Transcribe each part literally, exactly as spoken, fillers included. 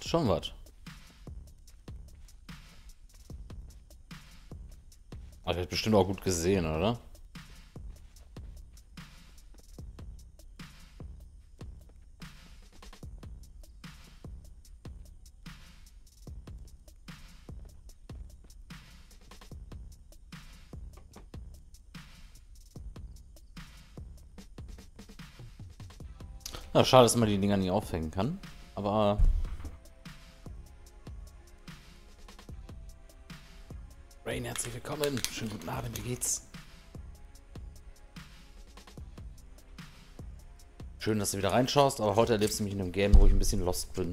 schon was. Aber ich hab bestimmt auch gut gesehen, oder? Ja, schade, dass man die Dinger nie aufhängen kann. Aber Rain, herzlich willkommen. Schönen guten Abend, wie geht's? Schön, dass du wieder reinschaust, aber heute erlebst du mich in einem Game, wo ich ein bisschen lost bin.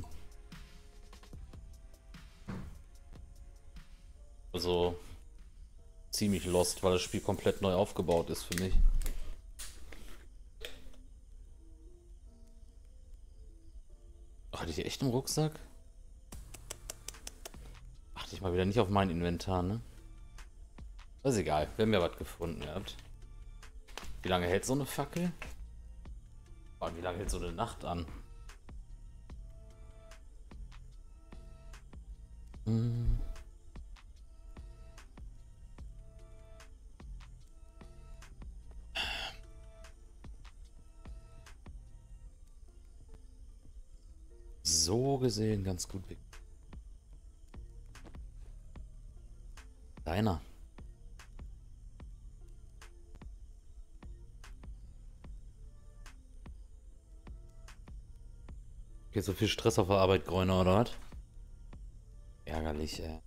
Also ziemlich lost, weil das Spiel komplett neu aufgebaut ist für mich. Ach, hatte ich die echt im Rucksack? Achte ich mal wieder nicht auf mein Inventar, ne? Das ist egal, wir haben ja was gefunden gehabt. Wie lange hält so eine Fackel? Und wie lange hält so eine Nacht an? Hm. So gesehen ganz gut weg. Deiner. Okay, so viel Stress auf der Arbeit, Gräuner, oder was? Ärgerlich, ey.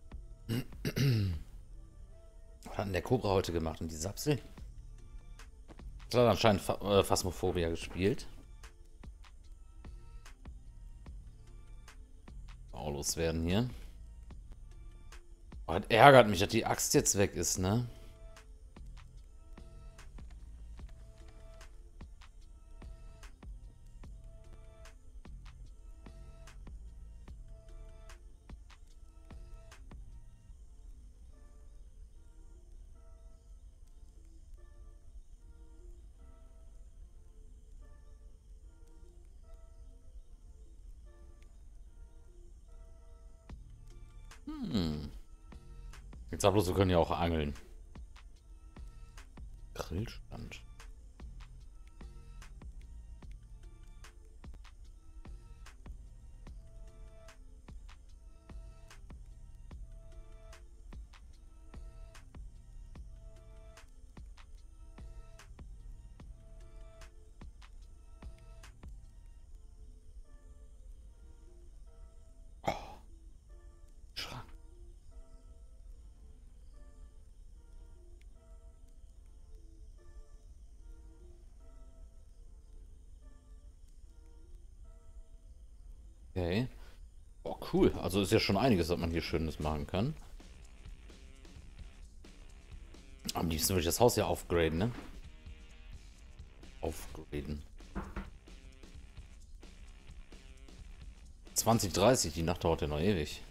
Was hat denn der Cobra heute gemacht? Und die Sapsel? Das hat anscheinend Pha äh, Phasmophobia gespielt. Auch loswerden hier. Oh, das ärgert mich, dass die Axt jetzt weg ist, ne? Hm. Jetzt sag bloß, wir können ja auch angeln. Grillstand. Oh. Schrank. Okay. Oh, cool. Also ist ja schon einiges, was man hier Schönes machen kann. Am liebsten würde ich das Haus ja aufgraden, ne? Aufgraden. zwanzig dreißig, die Nacht dauert ja noch ewig.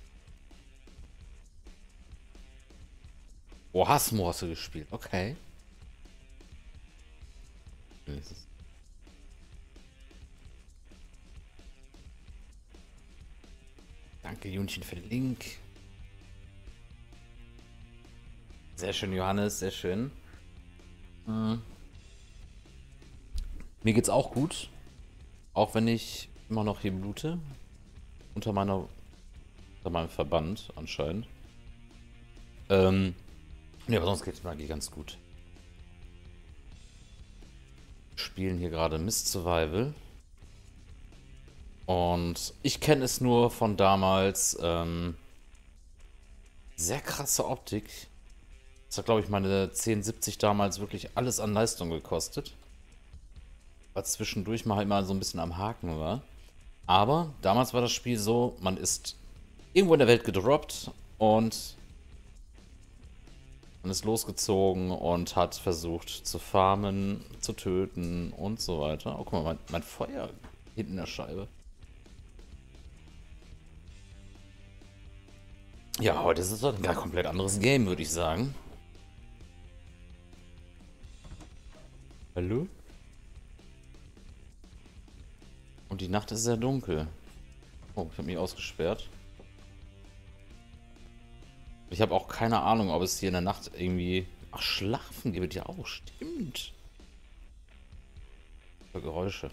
Oh, Hasmo hast du gespielt. Okay. Danke, Junchen, für den Link. Sehr schön, Johannes, sehr schön. Mhm. Mir geht's auch gut. Auch wenn ich immer noch hier blute. Unter meiner. Unter meinem Verband anscheinend. Ähm. Ja, aber sonst geht's mir eigentlich ganz gut. Wir spielen hier gerade Mist Survival. Und ich kenne es nur von damals. Ähm, sehr krasse Optik. Das hat, glaube ich, meine zehn siebzig damals wirklich alles an Leistung gekostet. Weil zwischendurch mal halt mal so ein bisschen am Haken war. Aber damals war das Spiel so, man ist irgendwo in der Welt gedroppt und man ist losgezogen und hat versucht zu farmen, zu töten und so weiter. Oh, guck mal, mein, mein Feuer hinten in der Scheibe. Ja, heute ist es ein gar komplett anderes Game, würde ich sagen. Hallo? Und die Nacht ist sehr dunkel. Oh, ich habe mich ausgesperrt. Ich habe auch keine Ahnung, ob es hier in der Nacht irgendwie... Ach, schlafen gibt es ja auch. Stimmt. Für Geräusche.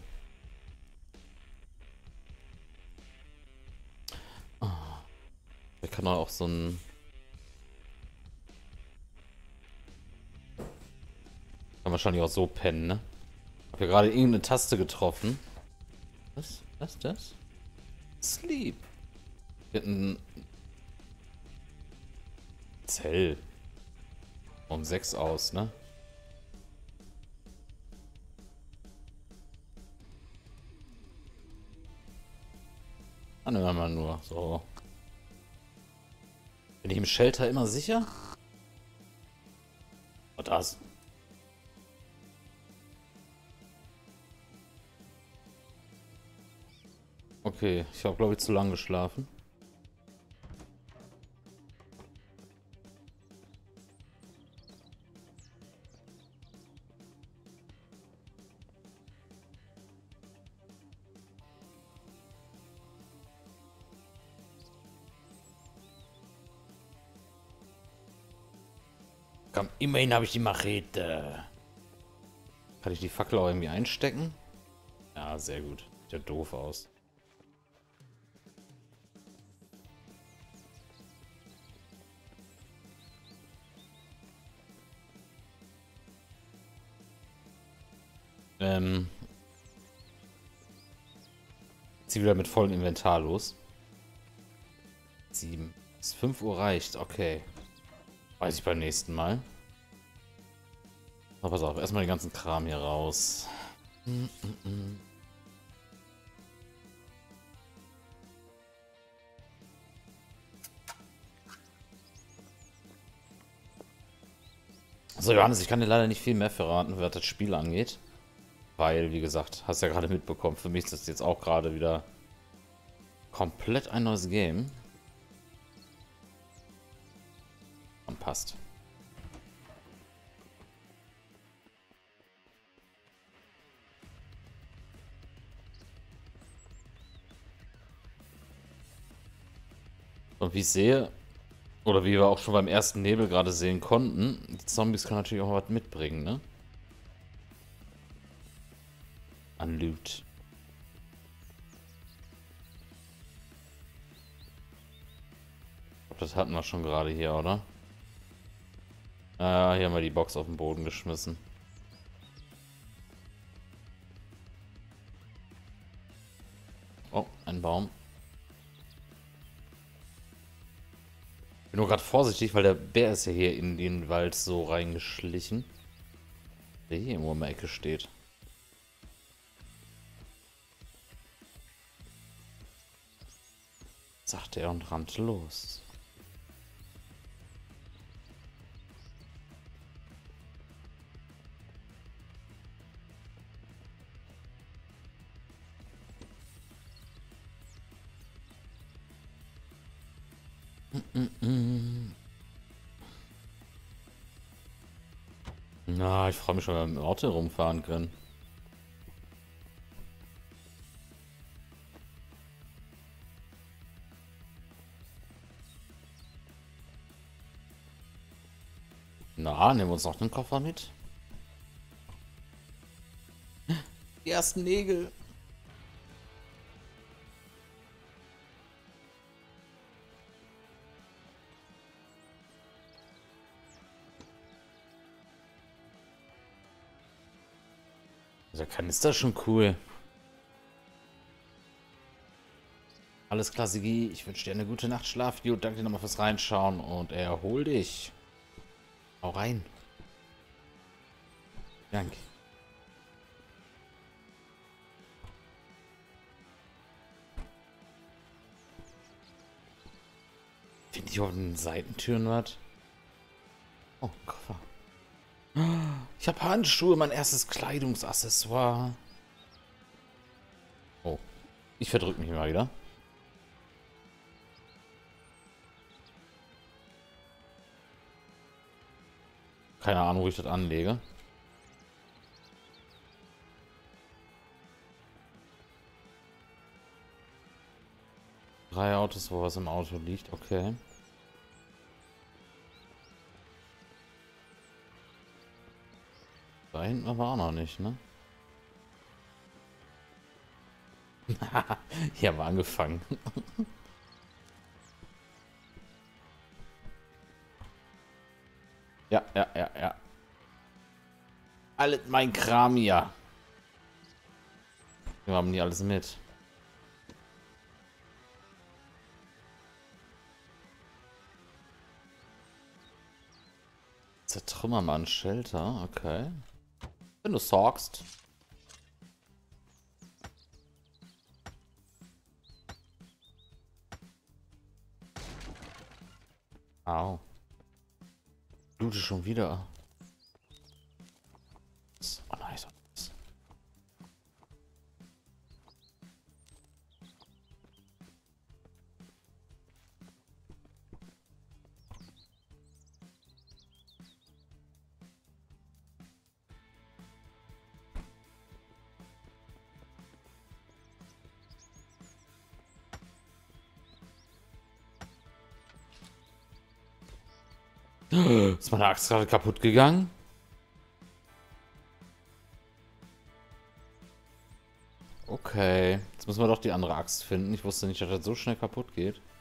Ich kann auch so ein... Kann wahrscheinlich auch so pennen, ne? Hab hier gerade irgendeine Taste getroffen. Was? Was ist das? Sleep. Hier hat ein Zell. Um sechs aus, ne? Ah, nehmen wir mal nur. So. Bin ich im Shelter immer sicher? Oh, das. Okay, ich habe glaube ich zu lange geschlafen. Komm, immerhin habe ich die Machete. Kann ich die Fackel auch irgendwie einstecken? Ja, sehr gut. Sieht ja doof aus. Ähm. Zieh wieder mit vollem Inventar los. Sieben. Bis fünf Uhr reicht, okay. Weiß ich beim nächsten Mal. Aber pass auf, erstmal den ganzen Kram hier raus. Mm -mm -mm. So, Johannes, ich kann dir leider nicht viel mehr verraten, was das Spiel angeht. Weil, wie gesagt, hast ja gerade mitbekommen, für mich ist das jetzt auch gerade wieder komplett ein neues Game. Und passt. Und wie ich sehe, oder wie wir auch schon beim ersten Nebel gerade sehen konnten, die Zombies können natürlich auch was mitbringen, ne? An Loot. Ich glaube, das hatten wir schon gerade hier, oder? Ah, hier haben wir die Box auf den Boden geschmissen. Oh, ein Baum. Ich bin nur gerade vorsichtig, weil der Bär ist ja hier in den Wald so reingeschlichen. Der hier irgendwo in der Ecke steht. Sagte er und rannte los. Mm -mm. Na, ich freue mich schon, wenn wir mit dem Auto rumfahren können. Na, nehmen wir uns noch einen Koffer mit. Die ersten Nägel. Der Kanister ist schon cool. Alles klar, Sigi. Ich wünsche dir eine gute Nacht, Schlaf. Gut, danke dir nochmal fürs Reinschauen und erhol dich. Hau rein. Danke. Finde ich auf den Seitentüren was? Oh, Koffer. Ich habe Handschuhe, mein erstes Kleidungsaccessoire. Oh, ich verdrück mich mal wieder. Keine Ahnung, wo ich das anlege. Drei Autos, wo was im Auto liegt, okay. Da hinten war auch noch nicht, ne? Hier haben wir angefangen. Ja, ja, ja, ja. Alles mein Kram hier. Wir haben nie alles mit. Zertrümmer mal ein Shelter, okay. Wenn du sagst. Au. Blute schon wieder. Oh nice. Ist meine Axt gerade kaputt gegangen? Okay. Jetzt müssen wir doch die andere Axt finden. Ich wusste nicht, dass das so schnell kaputt geht.